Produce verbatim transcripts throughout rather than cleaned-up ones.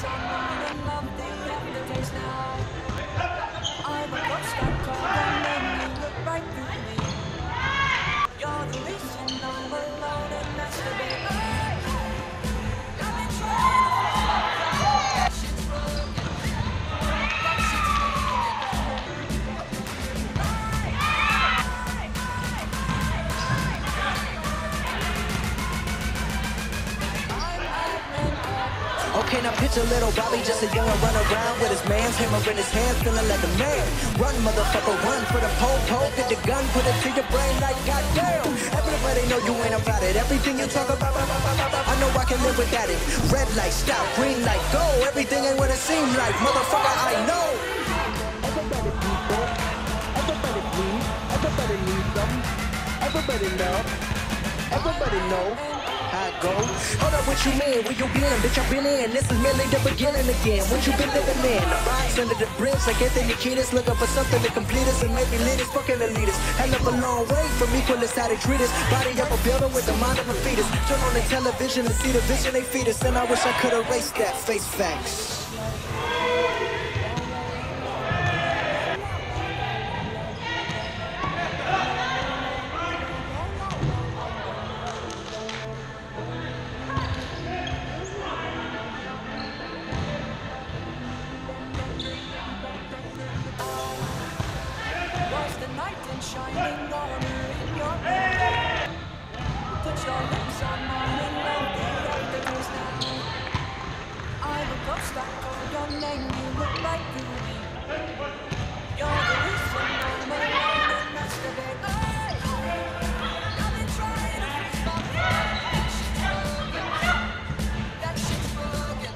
Okay, now picture little Bobby, just a young run around with his man's hammer in his hand, feeling like a man. Run, motherfucker, run for the pole, pole, get the gun, put it to your brain like goddamn. Everybody know you ain't about it. Everything you talk about, I know I can live without it. Red light, stop, green light, go. Everything ain't what it seems like, motherfucker, I know. Everybody people, everybody please, everybody needs some, everybody love, everybody know. I go. Hold up, what you mean? Where you been? Bitch, I've been in. This is merely the beginning again. What you been living in? The box under the bridge, like Anthony Kiedis, looking for something to complete us and maybe lead us, fucking elitist. Hell of a long way from equalist how they treat us. Body up a building with the mind of a fetus. Turn on the television and see the vision they feed us, and I wish I could erase that face facts. Shining water in your head. Put your lips on mine and love the afternoons now. I'm a ghost, I call your name, you look like beauty. You're the reason I'm alone and that's the big lie. I've been trying to fix my mind. That shit's broken.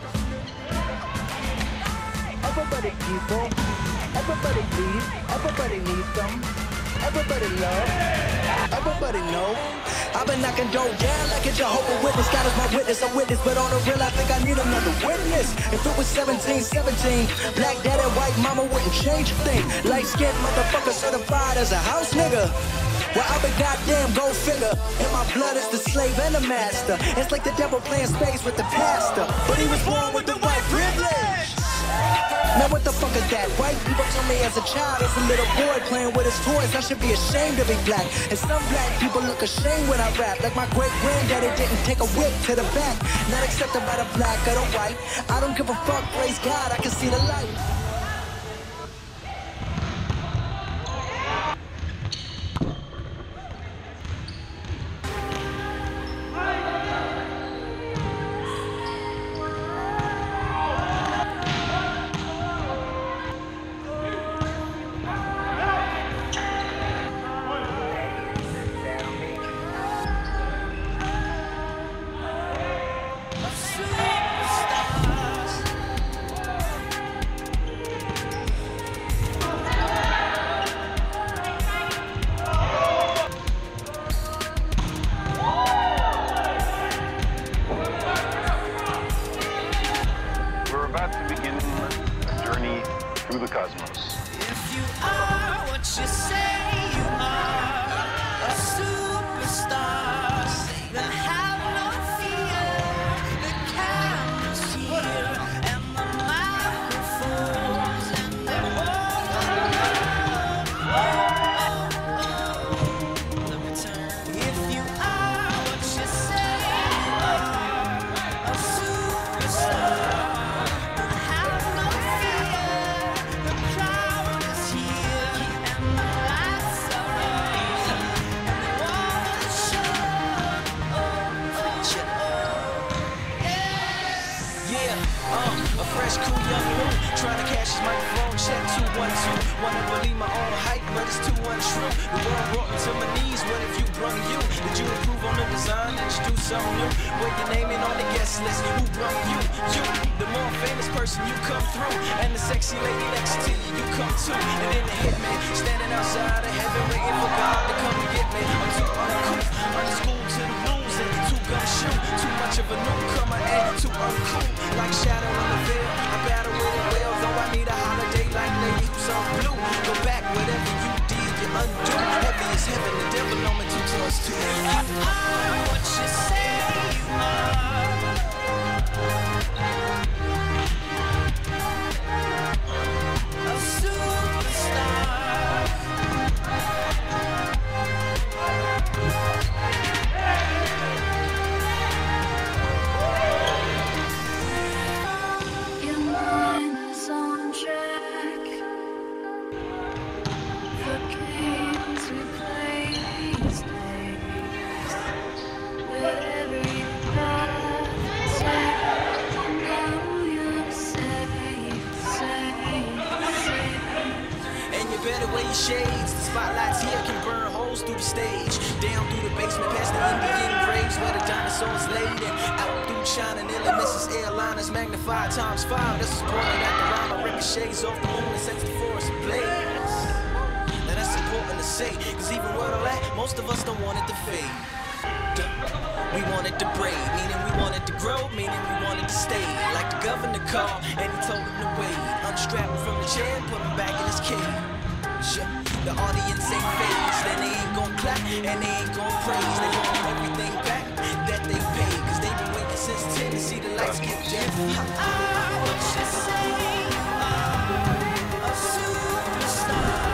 Everybody people, everybody please, everybody needs some. Everybody love, everybody know. I've been knocking doors down like a Jehovah's Witness. God is my witness, a witness, but on the real, I think I need another witness. If it was seventeen seventeen, black dad and white mama wouldn't change a thing. Light-skinned motherfucker certified as a house nigga. Well, I've been goddamn go figure. In my blood is the slave and the master. It's like the devil playing space with the pastor, but he was born with the white privilege. Now what the fuck is that? White people told me as a child, as a little boy playing with his toys, I should be ashamed to be black. And some black people look ashamed when I rap, like my great granddaddy didn't take a whip to the back. Not accepted by the black or the white. I don't give a fuck, praise God, I can see the light. Through the cosmos. If you are what you say you are, a superstar, then have no fear. The camera's here and the microphones and the the return. If you are what you say you are, a superstar. A fresh, cool young moon, trying to cash his microphone check two one two. Wanna believe my own hype, but it's too untrue. The world brought me to my knees, what if you brung you? Did you improve on the design, introduce something new? Where your name in on the guest list, who brung you? You, the more famous person, you come through. And the sexy lady next to you, you come too. And then the hitman, standing outside of heaven, waiting for God to come and get me. I'm too uncouth, unschooled to the rules, and too gumshoe. Too much of a newcomer and too uncool. Like shadow in the veil, I battle with it well. Though I need a holiday like lady who's on blue. Go back, whatever you did, you undo. Heavy as heaven, the devil on me two toes too. You are what you say you are. your shades. The spotlights here can burn holes through the stage. Down through the basement, past the Indian graves where the dinosaurs laid. And out through China, nearly misses airliners magnified times five. This is pointing at the rhyme. Ricochets off the moon and sets the forest ablaze. Now that's important to say, cause even word all that, most of us don't want it to fade. We want it to braid, meaning we want it to grow, meaning we want it to stay. Like the governor called, and he told him to wait. Unstrap him from the chair and put him back in his cage. The audience ain't phased, and they ain't gon' clap, and they ain't gon' praise. They gon' give everything back that they paid, cause they been waiting since ten to see the lights get dim. What you say? A superstar.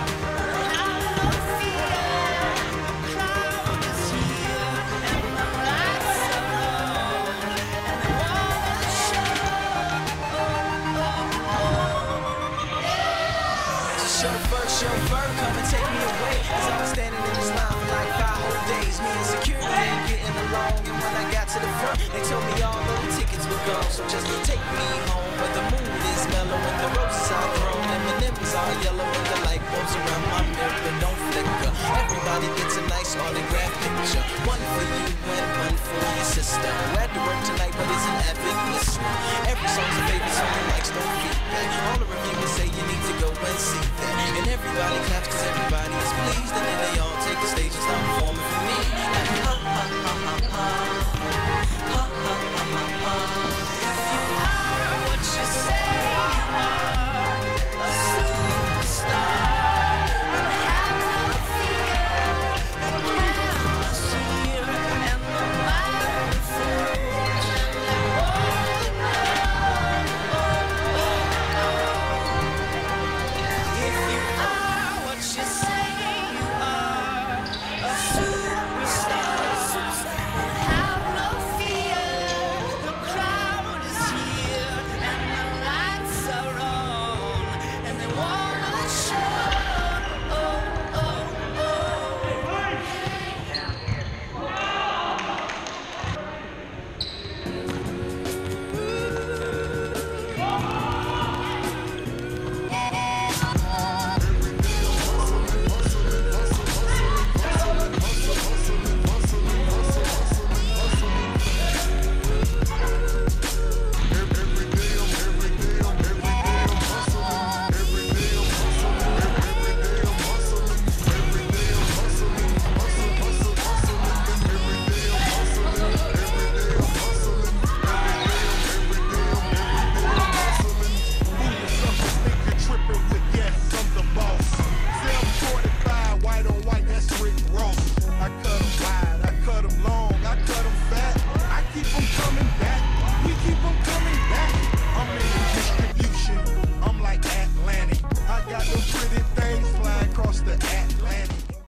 Chauffeur, come and take me away. Cause I was standing in this line for like five whole days. Me and security ain't getting along. And when I got to the front, they told me all the tickets were gone. So just take me home where the mood is mellow and the roses are grown and the nimbus are yellow and the light bulbs around my mirror don't flicker. Everybody gets a nice autograph picture. One for you and one for your sister who had to work tonight but is an avid listener. Every song's a favorite song and likes don't feedback. All the reviewers say you need to go and see that. And everybody claps cause everybody is pleased. And then they all take the stage and start performing for me. Like, uh, uh, uh, uh, uh.